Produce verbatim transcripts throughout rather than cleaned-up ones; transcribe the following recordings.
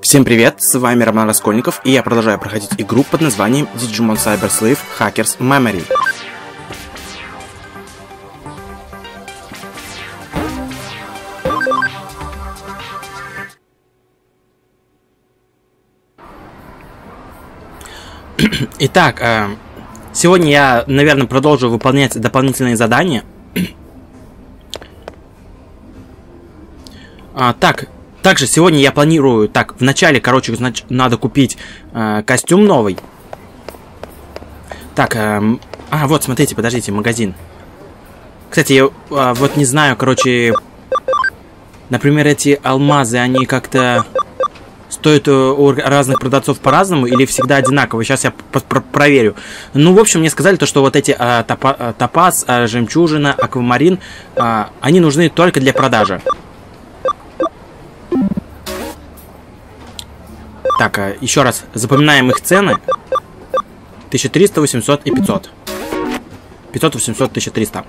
Всем привет, с вами Роман Раскольников, и я продолжаю проходить игру под названием Digimon Cyber Slave Hackers Memory. Итак, э, сегодня я, наверное, продолжу выполнять дополнительные задания. а, так, также сегодня я планирую, так, вначале, короче, значит, надо купить э, костюм новый. Так, э, а, вот, смотрите, подождите, магазин. Кстати, я э, вот не знаю, короче, например, эти алмазы, они как-то стоят у разных продавцов по-разному или всегда одинаково? Сейчас я про проверю. Ну, в общем, мне сказали, то, что вот эти а, топа топаз, а, жемчужина, аквамарин, а, они нужны только для продажи. Так, а, еще раз, запоминаем их цены. тысяча триста, восемьсот и пятьсот. пятьсот, восемьсот, тысяча триста.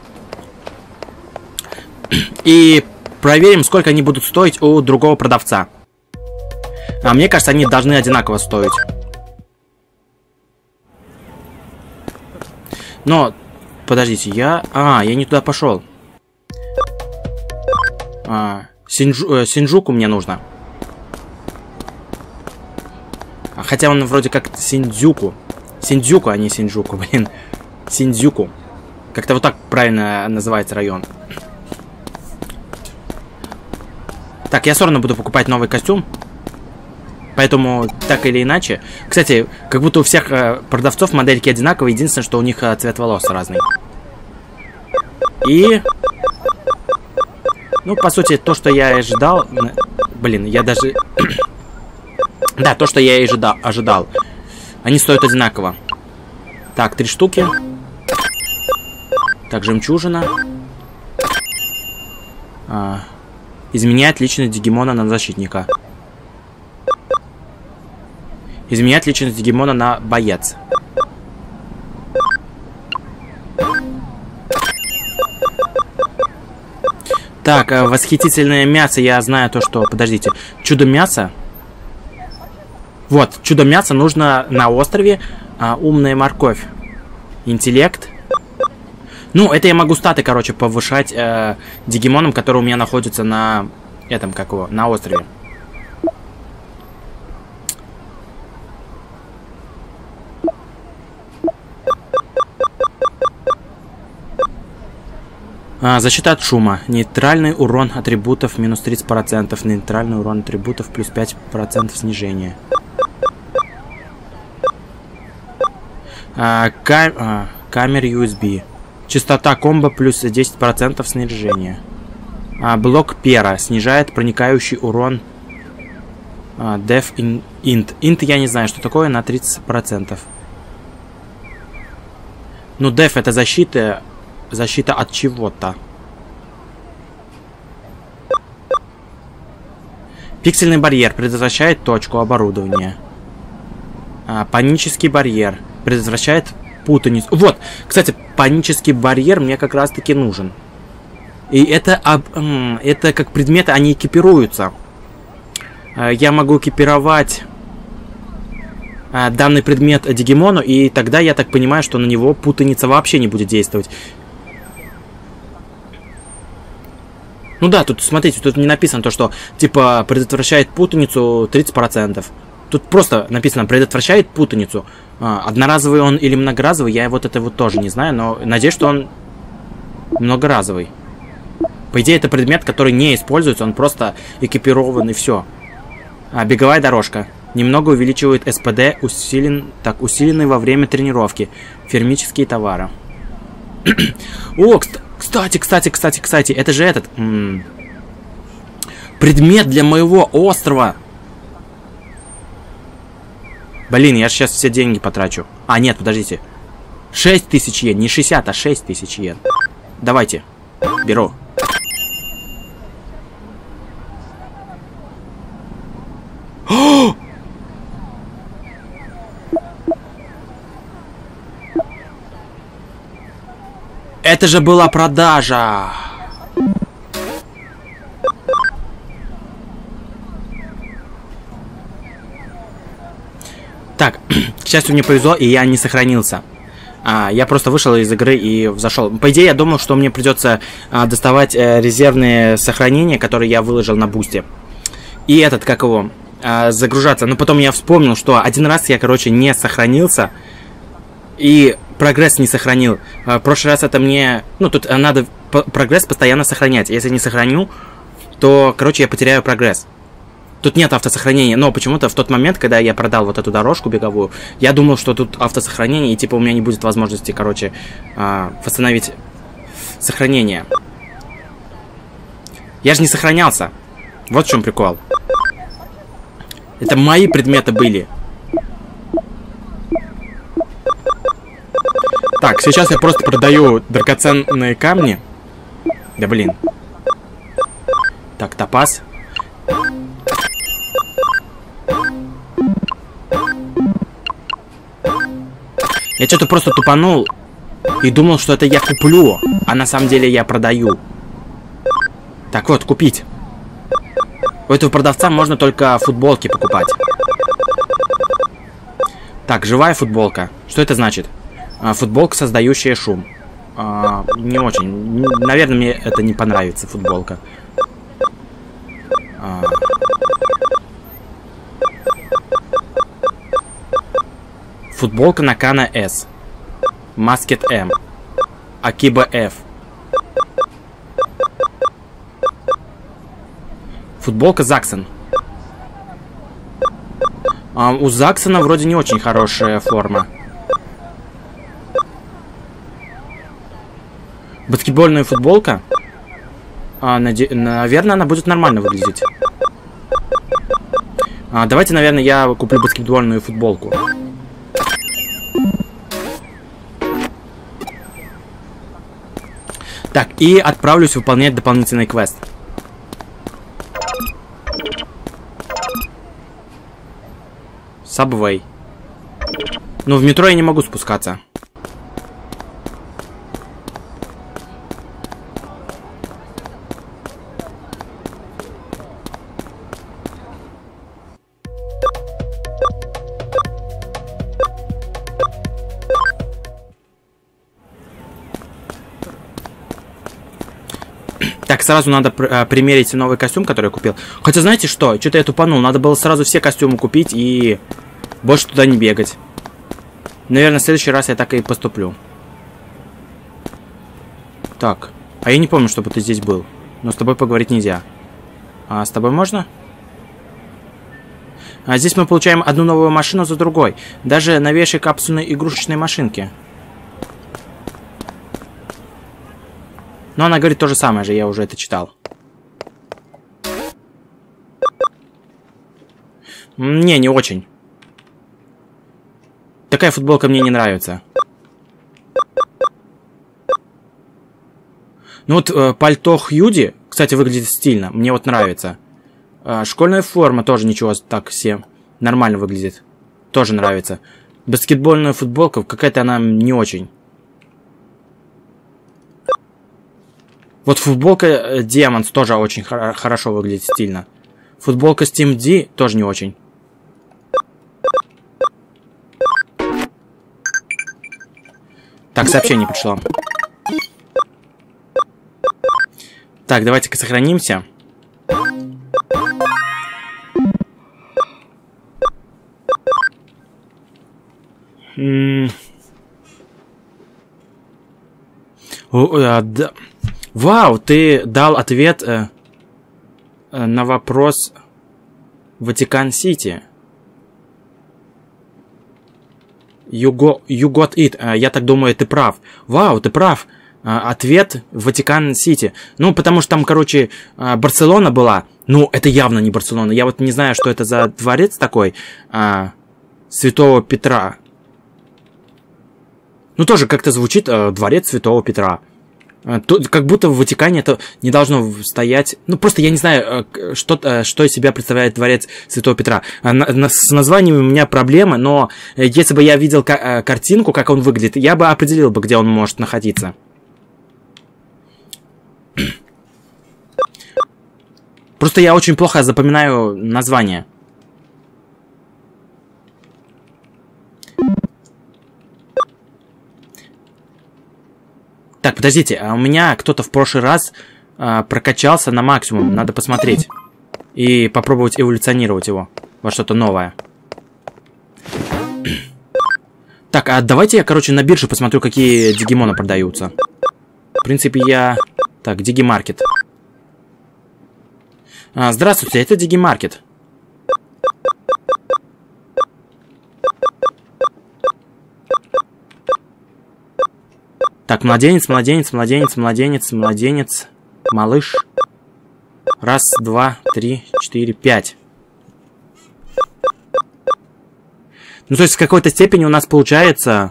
И проверим, сколько они будут стоить у другого продавца. А мне кажется, они должны одинаково стоить. Но, подождите, я... А, я не туда пошел. А, Синджу... э, Синджуку мне нужно. Хотя он вроде как Синдзюку. Синдзюку, а не Синджуку, блин. Синдзюку. Как-то вот так правильно называется район. Так, я все равно буду покупать новый костюм. Поэтому, так или иначе... Кстати, как будто у всех э, продавцов модельки одинаковые. Единственное, что у них э, цвет волос разный. И... Ну, по сути, то, что я и ожидал... Блин, я даже... Да, то, что я и ожидал, ожидал. Они стоят одинаково. Так, три штуки. Так, жемчужина. А, изменяет личность Дигимона на защитника. Изменять личность Дигимона на боец. Так, восхитительное мясо. Я знаю то, что... Подождите. Чудо мяса. Вот, чудо мяса нужно на острове. А, умная морковь. Интеллект. Ну, это я могу статы, короче, повышать э, Дигимоном, который у меня находится на... Этом, как его, на острове. А, защита от шума. Нейтральный урон атрибутов минус тридцать процентов. Нейтральный урон атрибутов плюс пять процентов снижения. А, кам а, камер ю эс би. Частота комбо плюс десять процентов снижения. А, блок пера. Снижает проникающий урон. А, def in, int. Int я не знаю, что такое, на тридцать процентов. Ну, def это защита... Защита от чего-то. Пиксельный барьер предотвращает точку оборудования. А, панический барьер предотвращает путаницу. Вот, кстати, панический барьер мне как раз-таки нужен. И это, это как предметы, они экипируются. Я могу экипировать данный предмет Дигимону, и тогда я так понимаю, что на него путаница вообще не будет действовать. Ну да, тут, смотрите, тут не написано то, что, типа, предотвращает путаницу тридцать процентов. Тут просто написано, предотвращает путаницу. А, одноразовый он или многоразовый, я вот это вот тоже не знаю, но надеюсь, что он многоразовый. По идее, это предмет, который не используется, он просто экипирован, и все. А, беговая дорожка. Немного увеличивает эс пэ дэ, усилен, так, усиленный во время тренировки. Фермические товары. О, кстати, кстати, кстати, кстати, это же этот... М -м, предмет для моего острова. Блин, я же сейчас все деньги потрачу. А, нет, подождите. шесть тысяч йен, не шестьдесят, а шесть тысяч йен. Давайте, беру. О! Это же была продажа. Так, к счастью, мне повезло, и я не сохранился. А, я просто вышел из игры и зашел. По идее, я думал, что мне придется а, доставать а, резервные сохранения, которые я выложил на бусте. И этот, как его, а, загружаться. Но потом я вспомнил, что один раз я, короче, не сохранился. И прогресс не сохранил. А, в прошлый раз это мне... Ну, тут надо прогресс постоянно сохранять. Если не сохраню, то, короче, я потеряю прогресс. Тут нет автосохранения, но почему-то в тот момент, когда я продал вот эту дорожку беговую, я думал, что тут автосохранение, и типа у меня не будет возможности, короче, восстановить сохранение. Я же не сохранялся. Вот в чем прикол. Это мои предметы были. Так, сейчас я просто продаю драгоценные камни. Да блин. Так, топаз. Я что-то просто тупанул и думал, что это я куплю, а на самом деле я продаю. Так вот, купить. У этого продавца можно только футболки покупать. Так, живая футболка. Что это значит? А, футболка, создающая шум. А, не очень. Наверное, мне это не понравится, футболка. А... Футболка Накана S. Маскет M. Акиба F. Футболка Заксон. А, у Заксона вроде не очень хорошая форма. Баскетбольная футболка. А, наде... Наверное, она будет нормально выглядеть. А, давайте, наверное, я куплю баскетбольную футболку. Так, и отправлюсь выполнять дополнительный квест. Subway. Ну, в метро я не могу спускаться. Так, сразу надо пр примерить новый костюм, который я купил. Хотя, знаете что? Что-то я тупанул. Надо было сразу все костюмы купить и больше туда не бегать. Наверное, в следующий раз я так и поступлю. Так. А я не помню, чтобы ты здесь был. Но с тобой поговорить нельзя. А с тобой можно? А здесь мы получаем одну новую машину за другой. Даже новейшей капсульной игрушечной машинки. Но она говорит то же самое же, я уже это читал. Не, не очень. Такая футболка мне не нравится. Ну вот э, пальто Хьюди, кстати, выглядит стильно. Мне вот нравится. Э, школьная форма тоже ничего так все. Нормально выглядит. Тоже нравится. Баскетбольная футболка, какая-то она не очень. Вот футболка Diamonds тоже очень хор хорошо выглядит, стильно. Футболка Steam D тоже не очень. Так, сообщение пришло. Так, давайте-ка сохранимся. М О, а, да. Вау, ты дал ответ э, э, на вопрос Ватикан-Сити. You, go, you got it. Э, я так думаю, ты прав. Вау, ты прав. Э, ответ Ватикан-Сити. Ну, потому что там, короче, э, Барселона была. Ну, это явно не Барселона. Я вот не знаю, что это за дворец такой. Э, Святого Петра. Ну, тоже как-то звучит э, дворец Святого Петра. Тут, как будто в Ватикане это не должно стоять. Ну, просто я не знаю, что, что из себя представляет дворец Святого Петра. С названием у меня проблемы, но если бы я видел картинку, как он выглядит, я бы определил бы, где он может находиться. Просто я очень плохо запоминаю название. Так, подождите, а у меня кто-то в прошлый раз а, прокачался на максимум. Надо посмотреть. И попробовать эволюционировать его во что-то новое. Так, а давайте я, короче, на бирже посмотрю, какие дигимоны продаются. В принципе, я... Так, Дигимаркет. А, здравствуйте, это Дигимаркет. Так, младенец, младенец, младенец, младенец, младенец, малыш. Раз, два, три, четыре, пять. Ну, то есть, в какой-то степени у нас получается,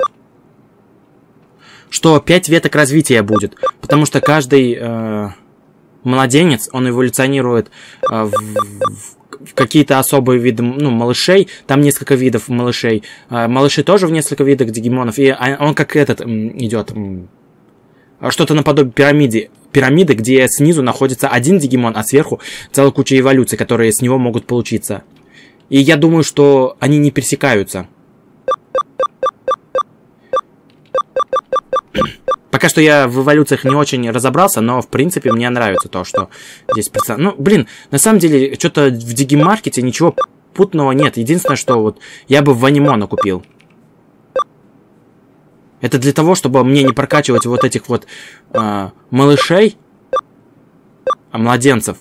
что пять веток развития будет. Потому что каждый э, младенец, он эволюционирует э, в, в, в какие-то особые виды, ну, малышей. Там несколько видов малышей. Э, малыши тоже в несколько видах дигимонов. И он как этот идет... Что-то наподобие пирамиды, пирамиды, где снизу находится один дигимон, а сверху целая куча эволюций, которые с него могут получиться. И я думаю, что они не пересекаются. Пока что я в эволюциях не очень разобрался, но в принципе мне нравится то, что здесь представлено. Ну, блин, на самом деле, что-то в Дигимаркете ничего путного нет. Единственное, что вот я бы Ванимона купил. Это для того, чтобы мне не прокачивать вот этих вот э, малышей, а младенцев.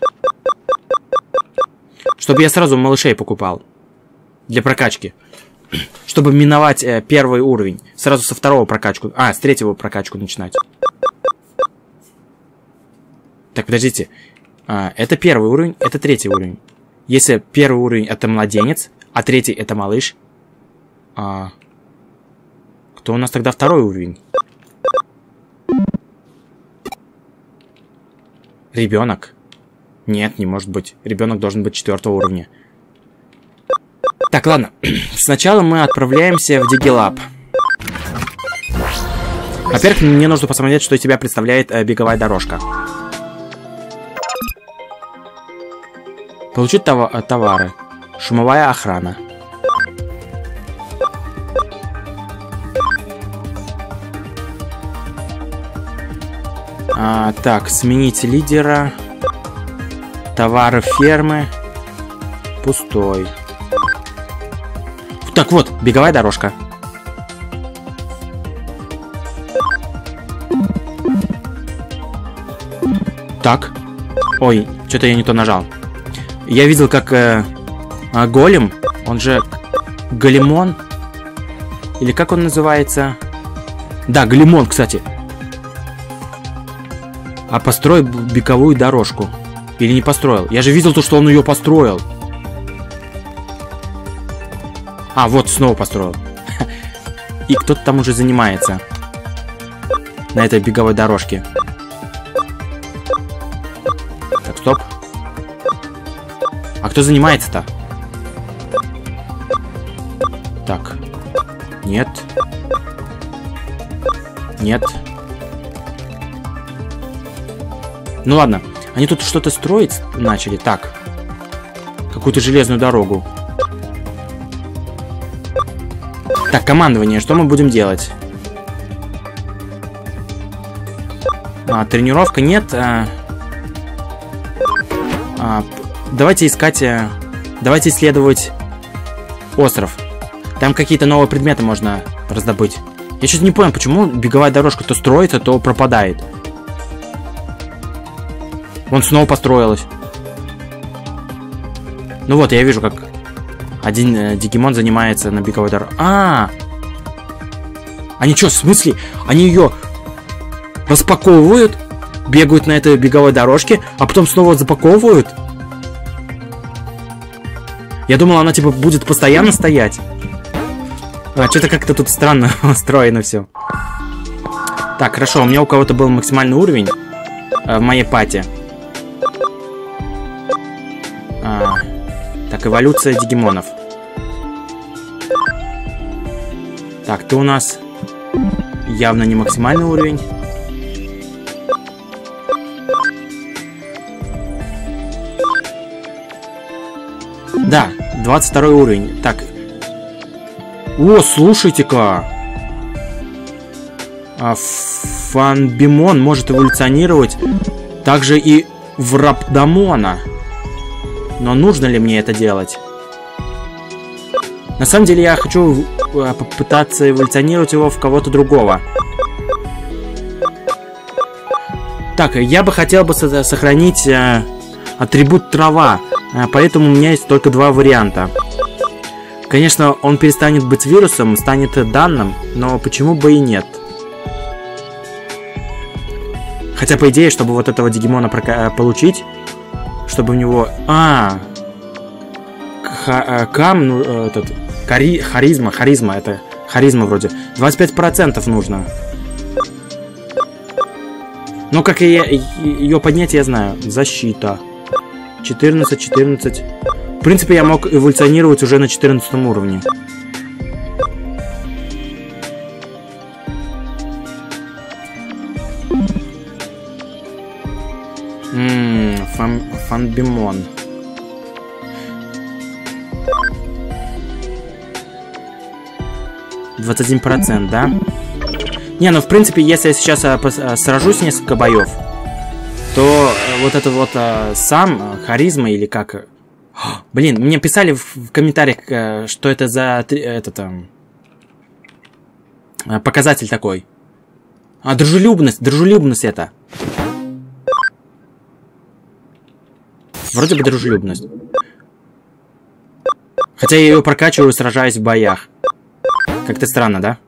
Чтобы я сразу малышей покупал. Для прокачки. Чтобы миновать э, первый уровень. Сразу со второго прокачку. А, с третьего прокачку начинать. Так, подождите. А, это первый уровень, это третий уровень. Если первый уровень это младенец, а третий это малыш. А... То у нас тогда второй уровень. Ребенок. Нет, не может быть. Ребенок должен быть четвертого уровня. Так, ладно. Сначала мы отправляемся в Дигилаб. Во-первых, мне нужно посмотреть, что из себя представляет э, беговая дорожка. Получить тов- товары. Шумовая охрана. А, так, сменить лидера. Товары фермы. Пустой. Так вот, беговая дорожка. Так. Ой, что-то я не то нажал. Я видел, как э, э, голем, он же Големон. Или как он называется? Да, Големон, кстати. А построил беговую дорожку. Или не построил? Я же видел то, что он ее построил. А, вот, снова построил. И кто-то там уже занимается. На этой беговой дорожке. Так, стоп. А кто занимается-то? Так. Нет. Нет. Ну ладно. Они тут что-то строить начали. Так. Какую-то железную дорогу. Так, командование. Что мы будем делать? А, тренировка нет. А, а, давайте искать... А, давайте исследовать остров. Там какие-то новые предметы можно раздобыть. Я что-то не понял, почему беговая дорожка то строится, то пропадает. Вон снова построилась. Ну вот, я вижу, как один э, дигимон занимается на беговой дороге. А, -а, а! Они что, в смысле? Они ее распаковывают, бегают на этой беговой дорожке, а потом снова запаковывают? Я думал, она типа будет постоянно стоять. А, что-то как-то тут странно устроено все. Так, хорошо, у меня у кого-то был максимальный уровень э, в моей пати. А, так, эволюция дигимонов. Так, ты у нас явно не максимальный уровень. Да, двадцать второй уровень. Так. О, слушайте-ка. А, Фанбимон может эволюционировать также и в Рапдамона. Но нужно ли мне это делать? На самом деле я хочу попытаться эволюционировать его в кого-то другого. Так, я бы хотел бы сохранить э, атрибут трава, э, поэтому у меня есть только два варианта. Конечно, он перестанет быть вирусом, станет данным, но почему бы и нет? Хотя, по идее, чтобы вот этого Дигимона получить, чтобы у него... А, Ха Кам, ну, этот... Хари харизма, харизма, это харизма вроде. двадцать пять процентов нужно. Ну, как и ее поднять, я знаю. Защита. четырнадцать, четырнадцать. В принципе, я мог эволюционировать уже на четырнадцатом уровне. Ммм, фан Фанбимон. двадцать один процент, да? Не, ну в принципе, если я сейчас а, а, сражусь несколько боев, то а, вот это вот а, сам а, харизма или как... О, блин, мне писали в, в комментариях, а, что это за этот а, показатель такой. А, дружелюбность, дружелюбность это. Вроде бы дружелюбность. Хотя я ее прокачиваю, сражаюсь в боях. Как-то странно, да?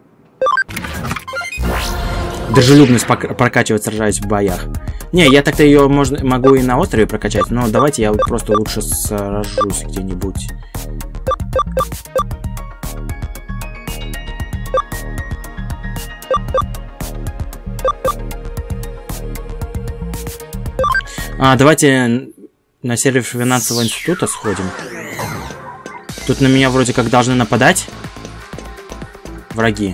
Дружелюбность прокачивать, сражаясь в боях. Не, я так-то ее можно, могу и на острове прокачать, но давайте я просто лучше сражусь где-нибудь. А, давайте на сервер финансового института сходим. Тут на меня вроде как должны нападать враги.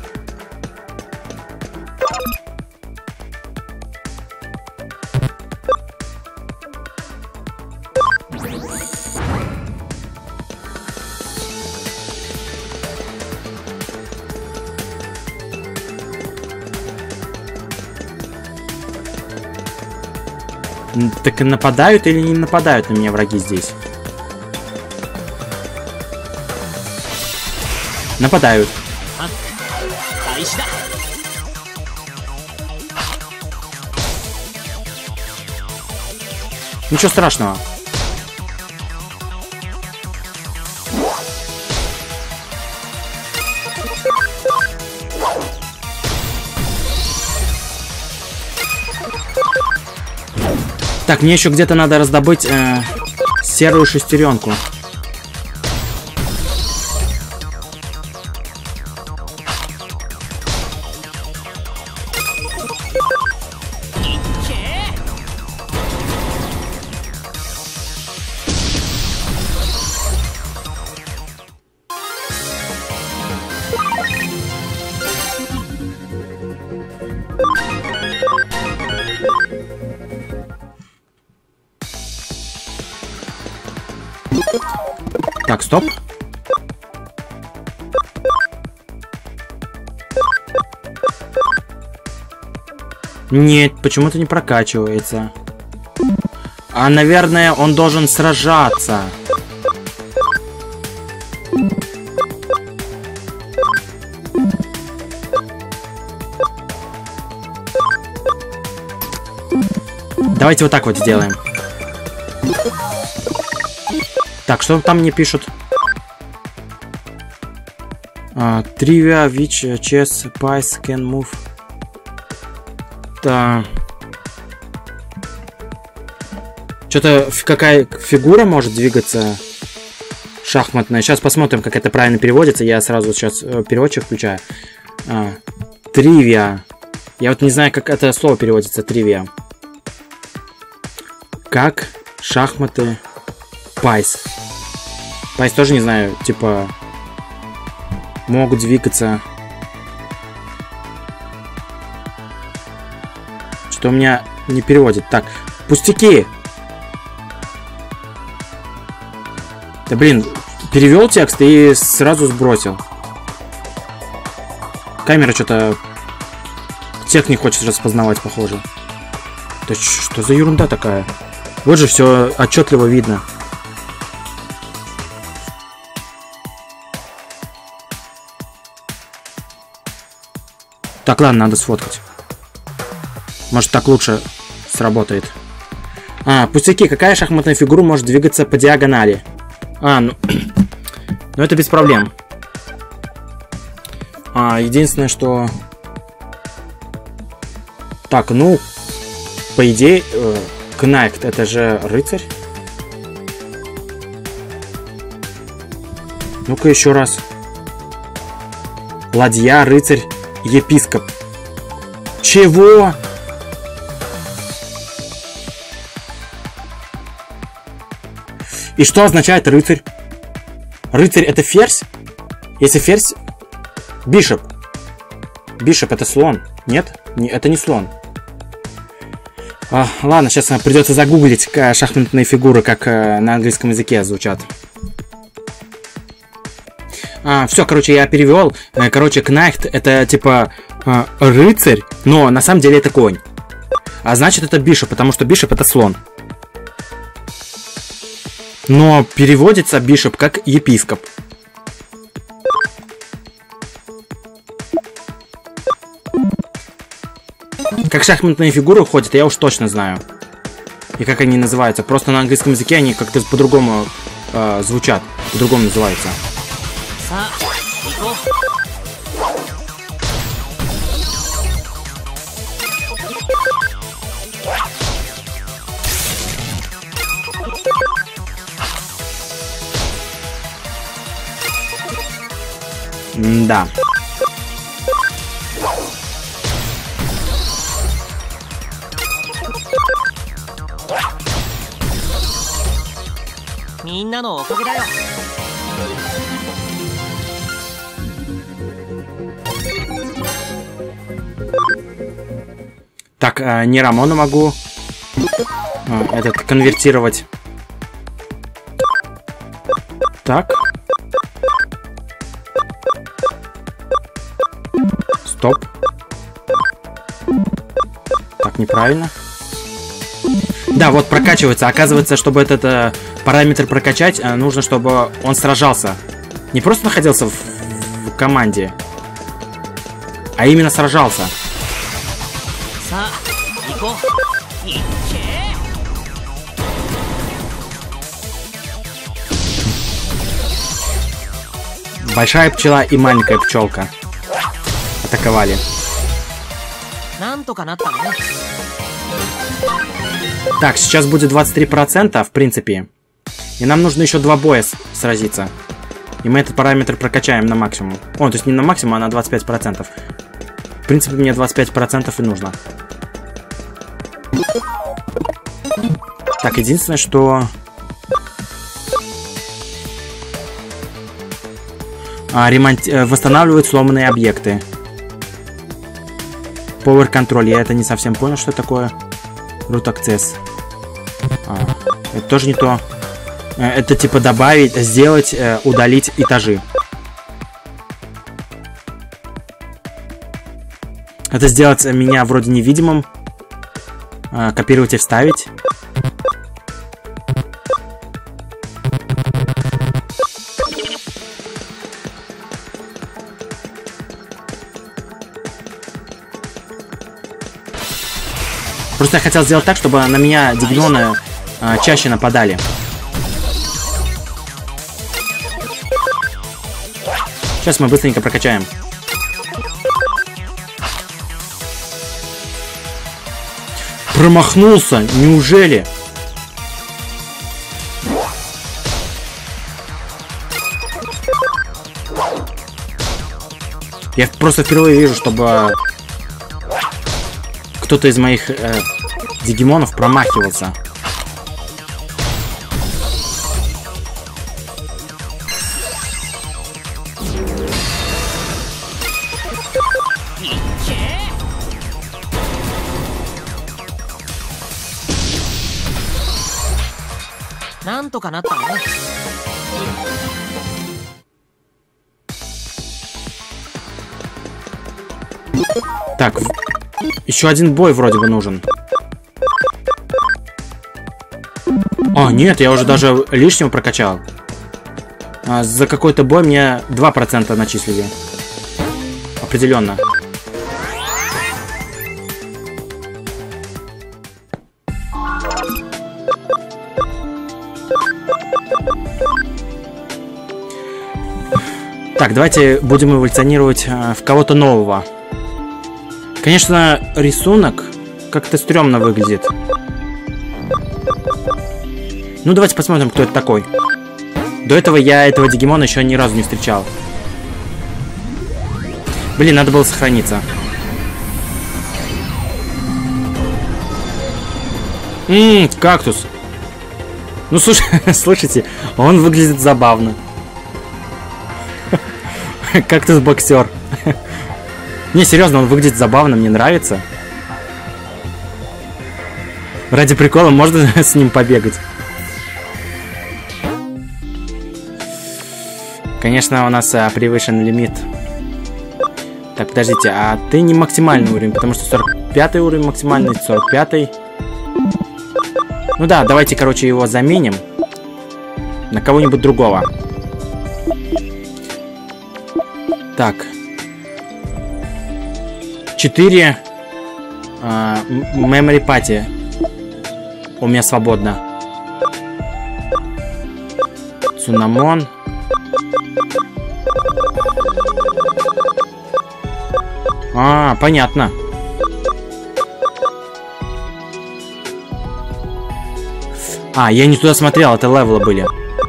Так нападают или не нападают на меня враги здесь? Нападают. Ничего страшного. Так, мне еще где-то надо раздобыть э, серую шестеренку. Так, стоп. Нет, почему-то не прокачивается. А, наверное, он должен сражаться. Давайте вот так вот сделаем. Так, что там мне пишут? Trivia, which chess piece can move. Да. Что-то какая фигура может двигаться шахматная. Сейчас посмотрим, как это правильно переводится. Я сразу сейчас переводчик включаю. Trivia. Я вот не знаю, как это слово переводится. Trivia. Как шахматы пайс. Пайс тоже не знаю, типа могут двигаться. Что у меня не переводит. Так, пустяки. Да блин, перевел текст и сразу сбросил. Камера что-то Всех не хочет распознавать, похоже. Да что за ерунда такая? Вот же все отчетливо видно. Так, ладно, надо сфоткать. Может, так лучше сработает. А, пустяки, какая шахматная фигура может двигаться по диагонали? А, ну... ну, это без проблем. А, единственное, что... Так, ну... По идее... Э, Кнайкт, это же рыцарь. Ну-ка еще раз. Ладья, рыцарь, епископ. Чего? И что означает рыцарь? Рыцарь это ферзь? Если ферзь... Бишоп. Бишоп это слон. Нет? Не, это не слон. А, ладно, сейчас придется загуглить шахматные фигуры, как э, на английском языке звучат. А, все, короче, я перевел. Короче, Кнайкт это типа э, рыцарь, но на самом деле это конь. А значит это бишоп, потому что бишоп это слон. Но переводится бишоп как епископ. Как шахматные фигуры ходят, я уж точно знаю. И как они называются. Просто на английском языке они как-то по-другому э, звучат. По-другому называются. Да. Так, э, не Рамона могу э, этот конвертировать. Так. Стоп. Так, неправильно. Да, вот прокачивается. Оказывается, чтобы этот э, параметр прокачать, э, нужно, чтобы он сражался. Не просто находился в, в команде, а именно сражался. Большая пчела и маленькая пчелка атаковали. Так, сейчас будет двадцать три процента, в принципе. И нам нужно еще два боя сразиться. И мы этот параметр прокачаем на максимум. О, то есть не на максимум, а на двадцать пять процентов. В принципе, мне двадцать пять процентов и нужно. Так, единственное, что... А, ремонт... Восстанавливают сломанные объекты. Power Control. Я это не совсем понял, что такое. Root Access. А, это тоже не то. Это типа добавить, сделать, удалить этажи. Это сделать меня вроде невидимым. Копировать и вставить. Просто я хотел сделать так, чтобы на меня дигноны а, чаще нападали. Сейчас мы быстренько прокачаем. Промахнулся? Неужели? Я просто впервые вижу, чтобы кто-то из моих э, дигимонов промахивался. Так, Еще один бой вроде бы нужен. А, нет, я уже даже лишнего прокачал. А, за какой-то бой мне два процента начислили. Определенно. Так, давайте будем эволюционировать э, в кого-то нового. Конечно, рисунок как-то стрёмно выглядит. Ну, давайте посмотрим, кто это такой. До этого я этого Дигимона еще ни разу не встречал. Блин, надо было сохраниться. Ммм, кактус. Ну, слушай, слушайте, он выглядит забавно. Кактус-боксер. Не, серьезно, он выглядит забавно, мне нравится. Ради прикола можно с ним побегать. Конечно, у нас а, превышен лимит. Так, подождите, а ты не максимальный уровень, потому что сорок пятый уровень максимальный, сорок пятый. Ну да, давайте, короче, его заменим на кого-нибудь другого. Так. четыре uh, memory party у меня свободно. Цунамон. А, понятно. А, я не туда смотрел, это левелы были.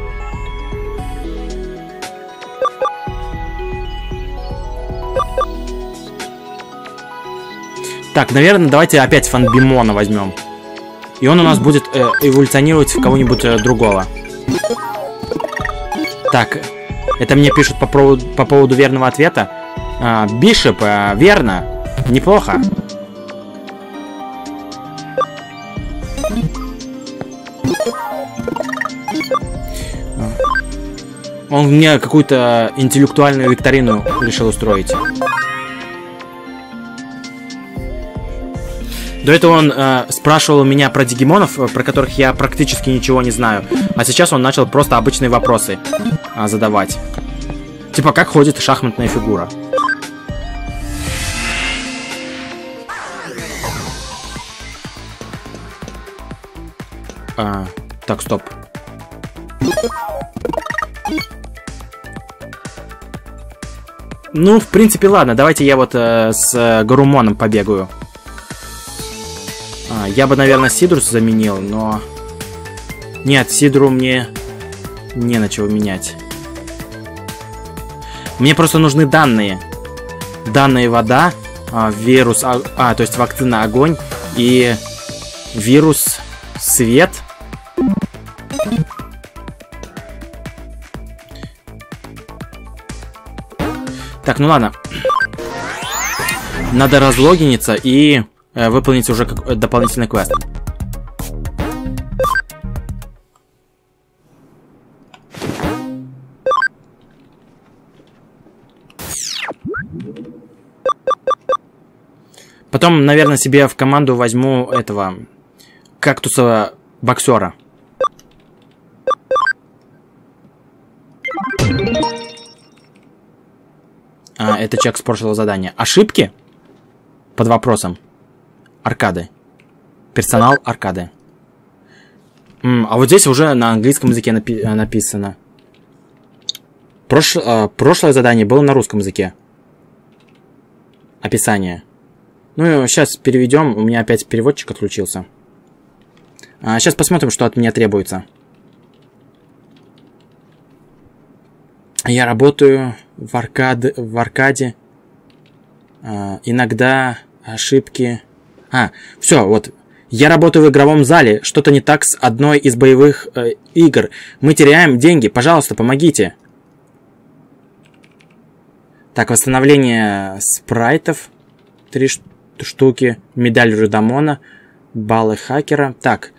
Так, наверное, давайте опять Фанбимона возьмем. И он у нас будет э, эволюционировать в кого-нибудь э, другого. Так, это мне пишут по поводу, по поводу верного ответа. А, Бишоп, а, верно. Неплохо. Он мне какую-то интеллектуальную викторину решил устроить. До этого он э, спрашивал меня про дигимонов, про которых я практически ничего не знаю. А сейчас он начал просто обычные вопросы э, задавать. Типа, как ходит шахматная фигура. А, так, стоп. Ну, в принципе, ладно. Давайте я вот э, с э, Гарумоном побегаю. А, я бы, наверное, Сидрус заменил, но... Нет, Сидру мне не на чего менять. Мне просто нужны данные. Данные вода, а, вирус... А, а, то есть вакцина огонь и вирус свет. Так, ну ладно. Надо разлогиниться и э, выполнить уже как, дополнительный квест. Потом, наверное, себе в команду возьму этого кактуса боксера. А, это человек спорчил задание. Ошибки? Под вопросом. Аркады. Персонал аркады. М, а вот здесь уже на английском языке напи написано. Прош а, прошлое задание было на русском языке. Описание. Ну, сейчас переведем. У меня опять переводчик отключился. А, сейчас посмотрим, что от меня требуется. Я работаю в, аркад... в аркаде. А, иногда ошибки. А, все, вот. Я работаю в игровом зале. Что-то не так с одной из боевых э, игр. Мы теряем деньги. Пожалуйста, помогите. Так, восстановление спрайтов. Три штуки. Медаль Рудамона. Баллы хакера. Так.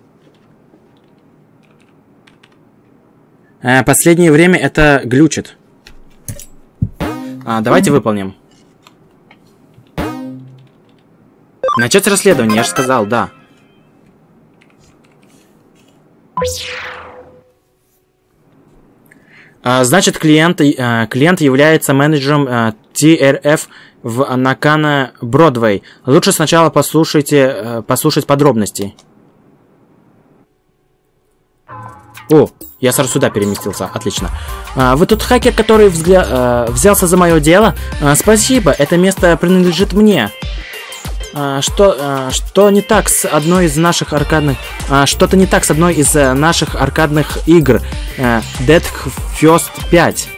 Э, последнее время это глючит. А, давайте выполним. Начать расследование, я же сказал, да. А, значит, клиент, а, клиент является менеджером а, ти эр эф в Накана Бродвей. Лучше сначала послушайте, а, послушать подробности. О, я сразу сюда переместился, отлично. А, вы тот хакер, который взгля... а, взялся за мое дело? А, спасибо, это место принадлежит мне. А, что, а, что не так с одной из наших аркадных... А, что-то не так с одной из а, наших аркадных игр. А, Dead First пять.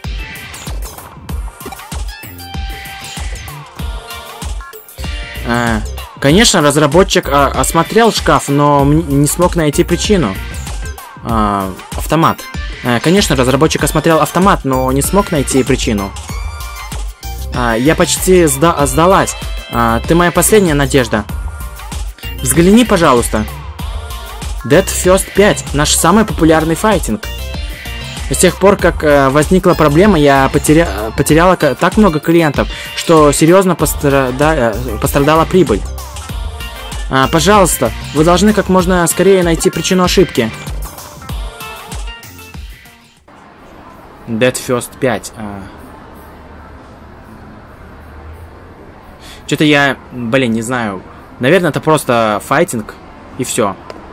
А, конечно, разработчик а, осмотрел шкаф, но не смог найти причину. А, автомат. А, конечно, разработчик осмотрел автомат, но не смог найти причину. А, я почти сда сдалась. А, ты моя последняя надежда. Взгляни, пожалуйста. Dead First пять. Наш самый популярный файтинг. С тех пор, как э, возникла проблема, я потеря потеряла так много клиентов, что серьезно пострада пострадала прибыль. А, пожалуйста, вы должны как можно скорее найти причину ошибки. Dead First пять. А... Что-то я, блин, не знаю. Наверное, это просто файтинг и все.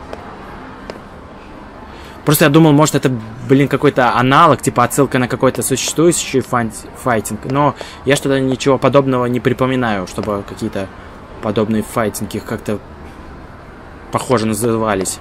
Просто я думал, может, это, блин, какой-то аналог, типа отсылка на какой-то существующий файтинг. Но я что-то ничего подобного не припоминаю, чтобы какие-то подобные файтинги как-то похоже назывались.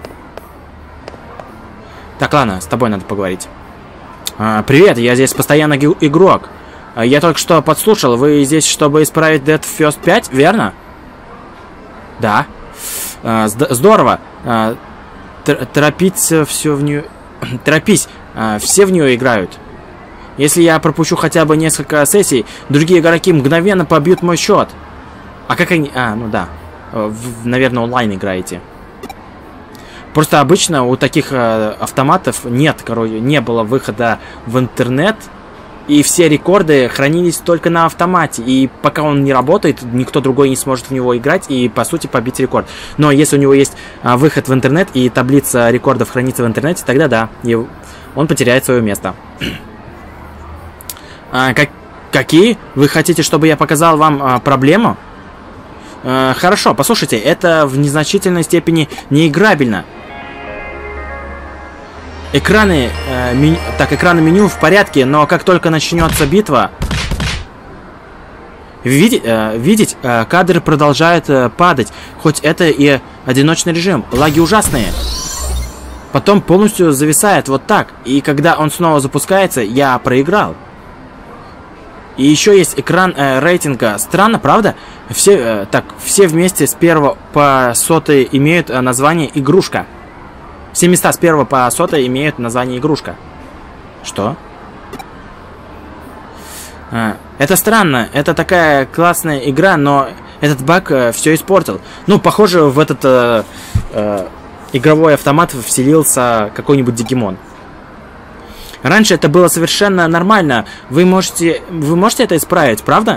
Так, ладно, с тобой надо поговорить. А, привет, я здесь постоянно игрок. Я только что подслушал, вы здесь, чтобы исправить Dead First пять, верно? Да. А, здорово. А, торопиться все в нее... Торопись, а, все в нее играют. Если я пропущу хотя бы несколько сессий, другие игроки мгновенно побьют мой счет. А как они... А, ну да. В, наверное, онлайн играете. Просто обычно у таких а, автоматов нет, короче, не было выхода в интернет. И все рекорды хранились только на автомате. И пока он не работает, никто другой не сможет в него играть и, по сути, побить рекорд. Но если у него есть а, выход в интернет и таблица рекордов хранится в интернете, тогда да, и он потеряет свое место. а, как, какие? Вы хотите, чтобы я показал вам а, проблему? А, хорошо, послушайте, это в незначительной степени неиграбельно. Экраны, э, меню, так, экраны меню в порядке, но как только начнется битва, видеть, э, видеть э, кадры продолжают э, падать, хоть это и одиночный режим. Лаги ужасные. Потом полностью зависает вот так, и когда он снова запускается, я проиграл. И еще есть экран э, рейтинга. Странно, правда? Все, э, так, все вместе с первого по сотый имеют э, название «Игрушка». Все места с первого по сотое имеют название «Игрушка». Что? А, это странно. Это такая классная игра, но этот баг э, все испортил. Ну, похоже, в этот э, э, игровой автомат вселился какой-нибудь Дигимон. Раньше это было совершенно нормально. Вы можете, вы можете это исправить, правда?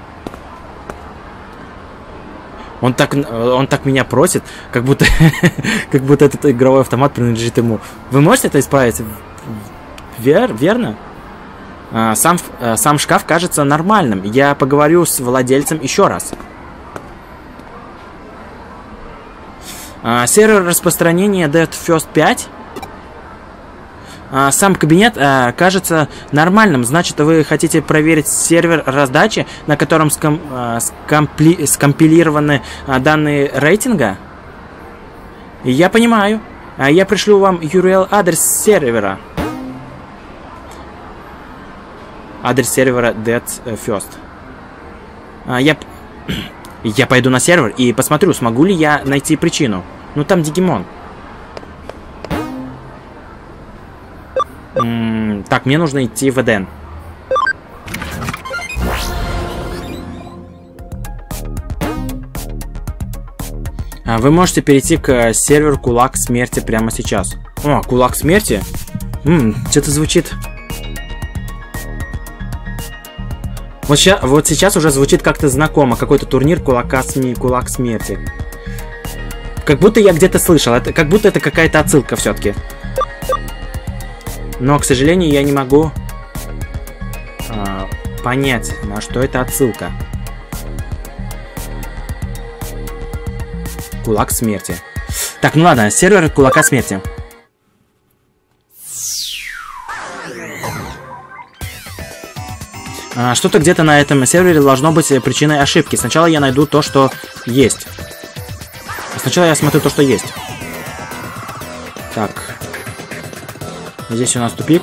Он так, он так меня просит, как будто, как будто этот игровой автомат принадлежит ему. Вы можете это исправить? Вер, верно? А, сам, сам шкаф кажется нормальным. Я поговорю с владельцем еще раз. А, сервер распространения Dead First пять. А, сам кабинет а, кажется нормальным. Значит, вы хотите проверить сервер раздачи, на котором ском, а, скомпли, скомпилированы а, данные рейтинга? Я понимаю. А, я пришлю вам ю ар эл-адрес сервера. Адрес сервера Dead First. А, я, я пойду на сервер и посмотрю, смогу ли я найти причину. Ну, там Дигимон. М-м, так, мне нужно идти в Эден. А, вы можете перейти к серверу Кулак Смерти прямо сейчас. О, Кулак Смерти? Ммм, что-то звучит... Вот сейчас, вот сейчас уже звучит как-то знакомо. Какой-то турнир кулака сми... Кулак смерти. Как будто я где-то слышал. Это, как будто это какая-то отсылка все-таки. Но, к сожалению, я не могу а, понять, на что это отсылка. Кулак смерти. Так, ну ладно, сервер кулака смерти. А, что-то где-то на этом сервере должно быть причиной ошибки. Сначала я найду то, что есть. Сначала я смотрю то, что есть. Так. Здесь у нас тупик.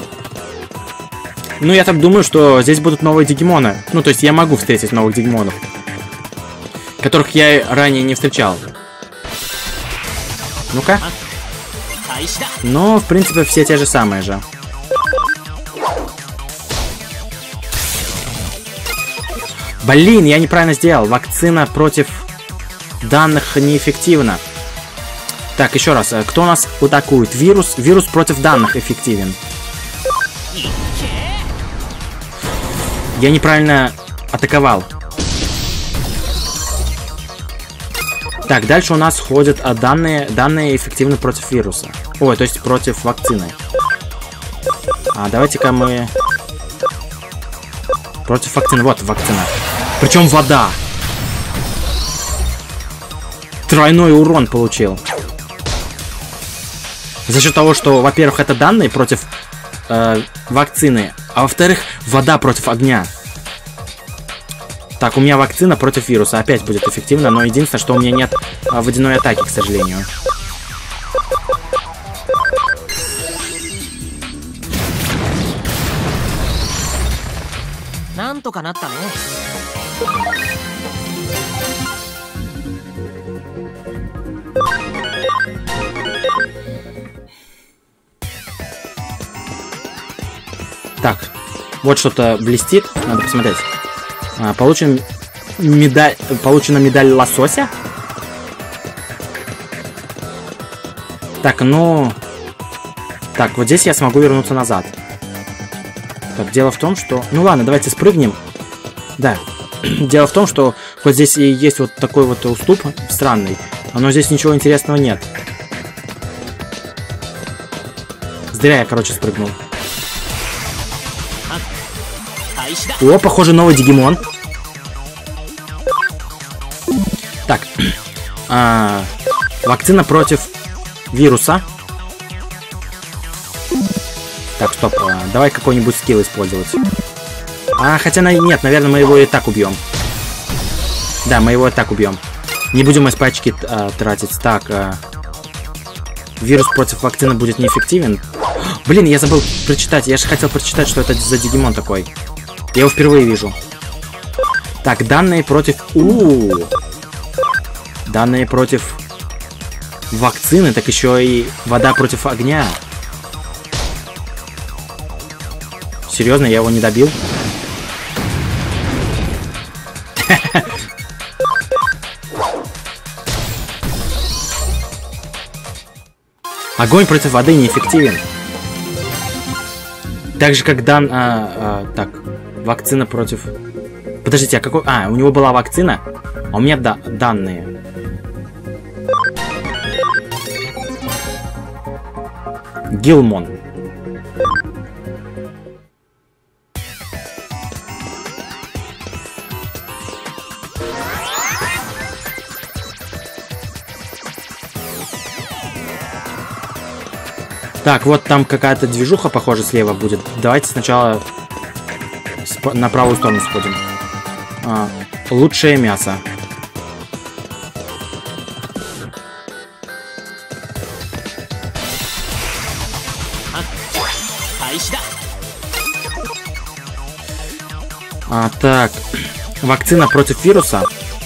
Ну, я так думаю, что здесь будут новые дигимоны. Ну, то есть я могу встретить новых дигимонов, которых я ранее не встречал. Ну-ка. Ну, в принципе, все те же самые же. Блин, я неправильно сделал. Вакцина против данных неэффективна. Так, еще раз. Кто у нас атакует? Вирус. Вирус против данных эффективен. Я неправильно атаковал. Так, дальше у нас ходят а, данные, данные эффективны против вируса. Ой, то есть против вакцины. А давайте-ка мы... Против вакцины. Вот вакцина. Причем вода. Тройной урон получил. За счет того, что, во-первых, это данные против э, вакцины, а во-вторых, вода против огня. Так, у меня вакцина против вируса опять будет эффективна, но единственное, что у меня нет а, водяной атаки, к сожалению. Так, вот что-то блестит, надо посмотреть. А, получен медаль, получена медаль лосося. Так, ну... Так, вот здесь я смогу вернуться назад. Так, дело в том, что... Ну ладно, давайте спрыгнем. Да. Дело в том, что вот здесь и есть вот такой вот уступ странный. Но здесь ничего интересного нет. Зря я, короче, спрыгнул. О, похоже, новый дигимон. Так. А, вакцина против вируса. Так, стоп. А, давай какой-нибудь скилл использовать. А, хотя, нет, наверное, мы его и так убьем. Да, мы его и так убьем. Не будем СП-очки а, тратить. Так. А, вирус против вакцины будет неэффективен. Блин, я забыл прочитать. Я же хотел прочитать, что это за дигимон такой. Я его впервые вижу. Так, данные против... У-у-у. Данные против вакцины, так еще и вода против огня. Серьезно, я его не добил? Огонь против воды неэффективен. Так же, как дан... А, а, так, вакцина против... Подождите, а какой... А, у него была вакцина, а у меня да, данные. Гилмон. Так, вот там какая-то движуха, похоже, слева будет. Давайте сначала на правую сторону сходим. А, лучшее мясо. А, так. Вакцина против вируса.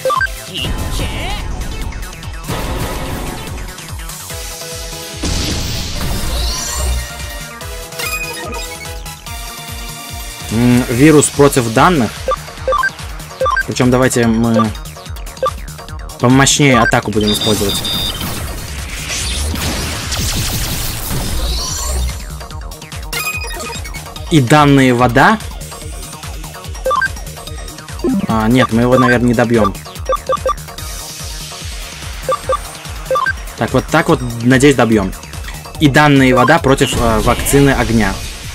М-м, вирус против данных. Причем давайте мы помощнее атаку будем использовать. И данные вода. А, нет, мы его, наверное, не добьем. Так, вот так вот, надеюсь, добьем. И данная вода против э, вакцины огня.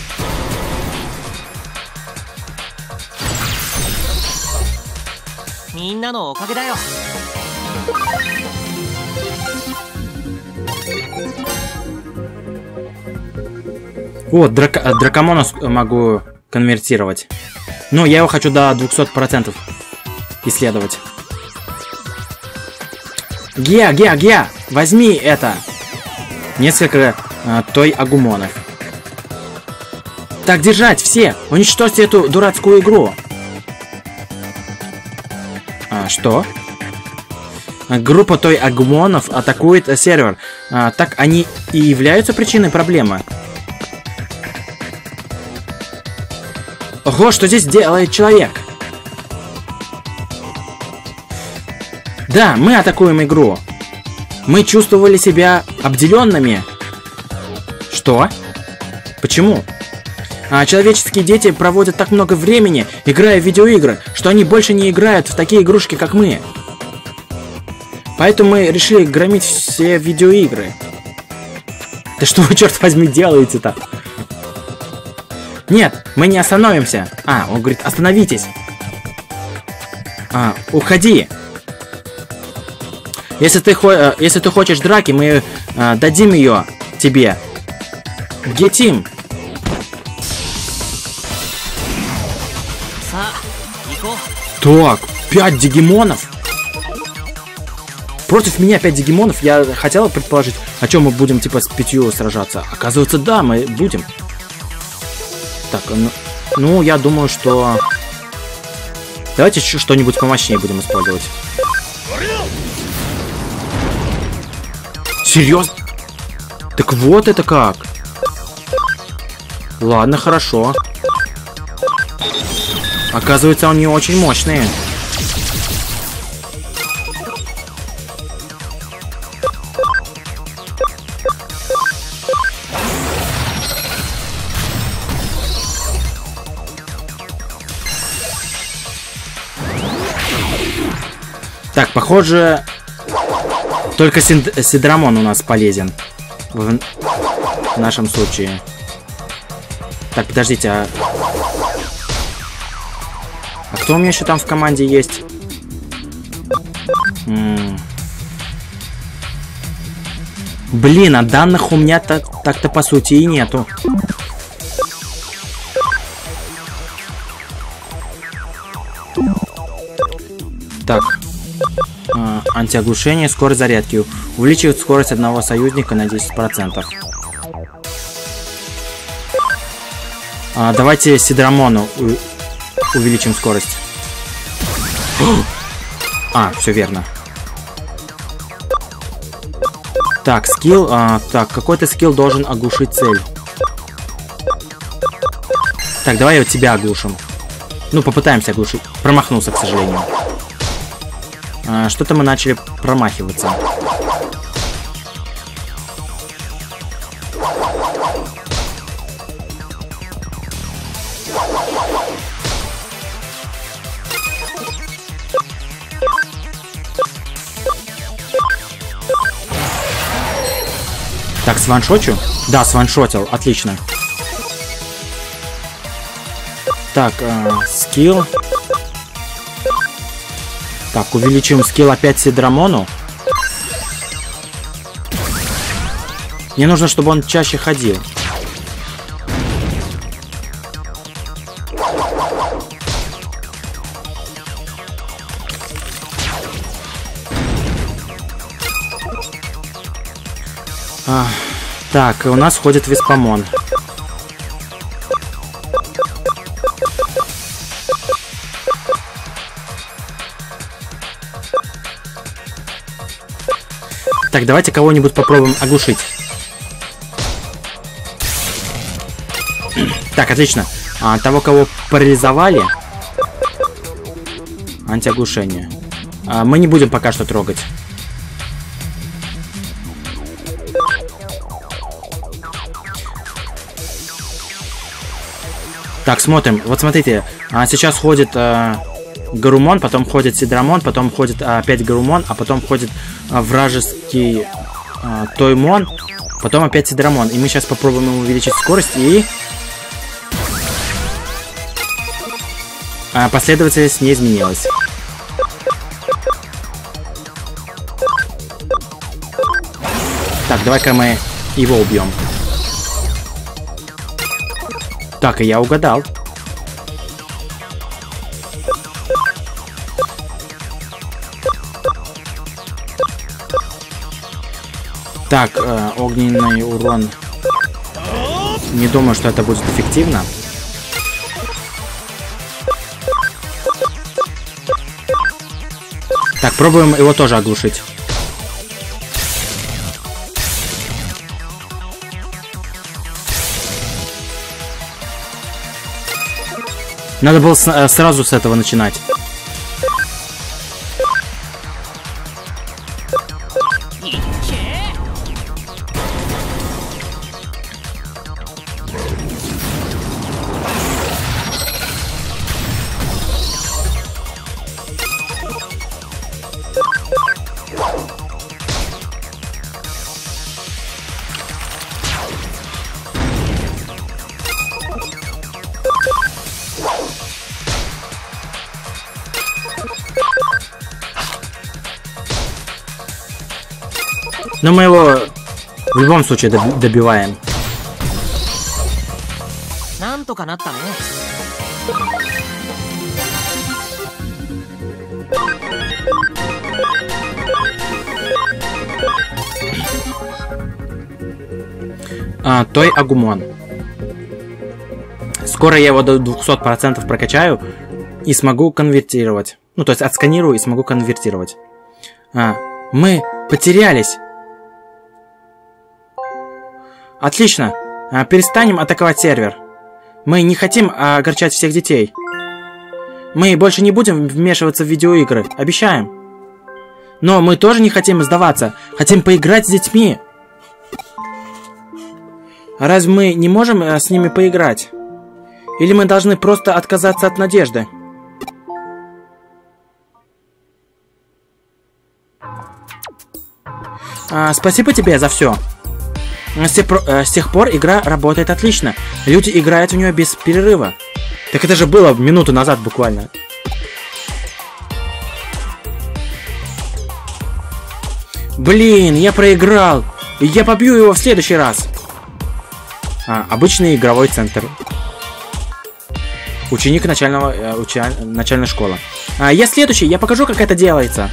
Вот, драка дракомона могу конвертировать. Но я его хочу до двухсот процентов исследовать. Геа, Геа, Геа! Возьми это! Несколько э, той агумонов. Так, держать, все! Уничтожьте эту дурацкую игру! А, что? Группа той агумонов атакует сервер. А, так они и являются причиной проблемы. Ого, что здесь делает человек? Да, мы атакуем игру. Мы чувствовали себя обделенными. Что? Почему? А человеческие дети проводят так много времени, играя в видеоигры, что они больше не играют в такие игрушки, как мы. Поэтому мы решили громить все видеоигры. Да что вы, черт возьми, делаете-то? Нет, мы не остановимся. А, он говорит, остановитесь. А, уходи. Если ты, хо если ты хочешь драки, мы э, дадим ее тебе. Где Тим? Так, пять дигимонов. Против меня пять дигимонов. Я хотела предположить, о чем мы будем типа с пятью сражаться. Оказывается, да, мы будем. Так, ну, ну я думаю, что... Давайте что-нибудь помощнее будем использовать. Серьезно? Так вот это как? Ладно, хорошо. Оказывается, они очень мощные. Так, похоже, только Сидрамон у нас полезен в нашем случае. Так, подождите, а... А кто у меня еще там в команде есть? М -м. Блин, а данных у меня так-то по сути и нету. Так. А, антиоглушение, скорость зарядки. Увеличивает скорость одного союзника на десять процентов. А, давайте Сидрамону увеличим скорость. А, все верно. Так, скилл. А, так, какой-то скилл должен оглушить цель. Так, давай вот тебя оглушим. Ну, попытаемся оглушить. Промахнулся, к сожалению. А, что-то мы начали промахиваться. Так, сваншочу? Да, сваншотил. Отлично. Так, э, скилл. Так, увеличим скилл опять Сидрамону. Мне нужно, чтобы он чаще ходил. А, так, у нас ходит Веспамон. Так, давайте кого-нибудь попробуем оглушить. Так, отлично. А, того, кого парализовали. Антиоглушение. А, мы не будем пока что трогать. Так, смотрим. Вот смотрите. А, сейчас ходит а, Гарумон, потом ходит Сидрамон, потом ходит а, опять Гарумон, а потом ходит а, вражеский а, Тоймон, потом опять Сидрамон. И мы сейчас попробуем ему увеличить скорость и... А, последовательность не изменилась. Так, давай-ка мы его убьем. Так, и я угадал. Так, э, огненный урон. Не думаю, что это будет эффективно. Так, пробуем его тоже оглушить. Надо было с, э, сразу с этого начинать. Но мы его в любом случае добиваем. А, Той Агумон. Скоро я его до двухсот процентов прокачаю и смогу конвертировать. Ну, то есть отсканирую и смогу конвертировать. А, мы потерялись. Отлично. А, перестанем атаковать сервер. Мы не хотим а, огорчать всех детей. Мы больше не будем вмешиваться в видеоигры. Обещаем. Но мы тоже не хотим сдаваться. Хотим поиграть с детьми. А разве мы не можем а, с ними поиграть? Или мы должны просто отказаться от надежды? А, спасибо тебе за все. С тех, с тех пор игра работает отлично. Люди играют в нее без перерыва. Так это же было минуту назад буквально. Блин, я проиграл. Я побью его в следующий раз. А, обычный игровой центр. Ученик начального, э, уча, начальной школы. А, я следующий, я покажу, как это делается.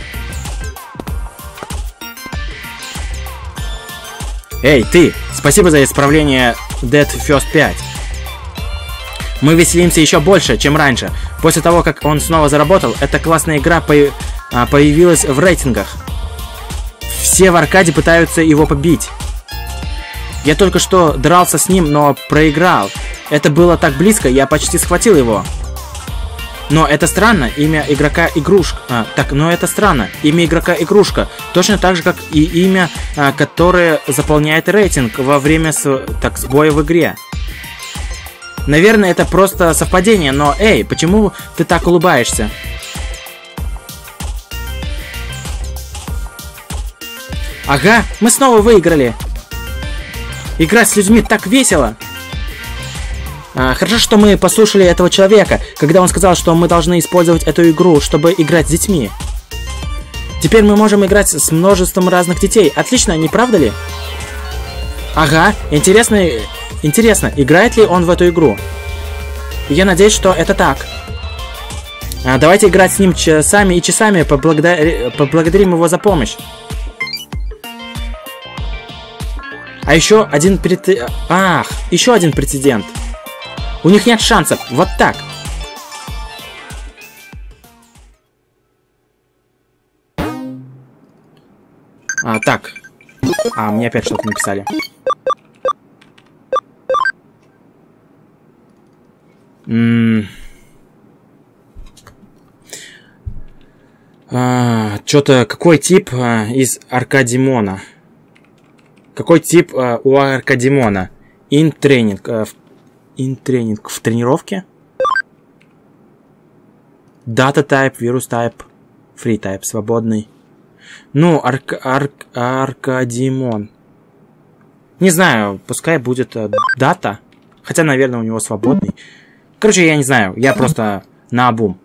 Эй, ты! Спасибо за исправление Dead First пять. Мы веселимся еще больше, чем раньше. После того, как он снова заработал, эта классная игра по а, появилась в рейтингах. Все в аркаде пытаются его побить. Я только что дрался с ним, но проиграл. Это было так близко, я почти схватил его. Но это странно, имя игрока игрушка. А, так, но это странно, имя игрока игрушка. Точно так же, как и имя, а, которое заполняет рейтинг во время с, так, сбоя в игре. Наверное, это просто совпадение, но эй, почему ты так улыбаешься? Ага, мы снова выиграли. Играть с людьми так весело. А, хорошо, что мы послушали этого человека, когда он сказал, что мы должны использовать эту игру, чтобы играть с детьми. Теперь мы можем играть с множеством разных детей. Отлично, не правда ли? Ага, интересно, интересно, играет ли он в эту игру? Я надеюсь, что это так. А, давайте играть с ним часами и часами, поблагодари... поблагодарим его за помощь. А еще один прецедент. Ах, еще один прецедент. У них нет шансов. Вот так. А, так. А, мне опять что-то написали. М-м- а, что-то... Какой тип а, из Аркадимона? Какой тип а, у Аркадимона? Ин-тренинг. А, в... Ин-тренинг в тренировке? Data type, virus type, free type, свободный. Ну, арк, арк, Аркадимон. Не знаю, пускай будет дата. Хотя, наверное, у него свободный. Короче, я не знаю, я просто наобум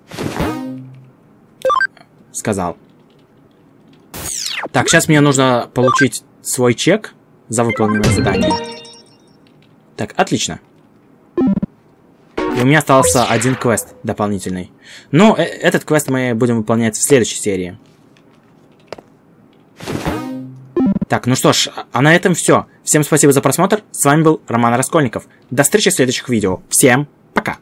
сказал. Так, сейчас мне нужно получить свой чек за выполненное задание. Так, отлично. И у меня остался один квест дополнительный. Но э этот квест мы будем выполнять в следующей серии. Так, ну что ж, а на этом все. Всем спасибо за просмотр. С вами был Роман Раскольников. До встречи в следующих видео. Всем пока!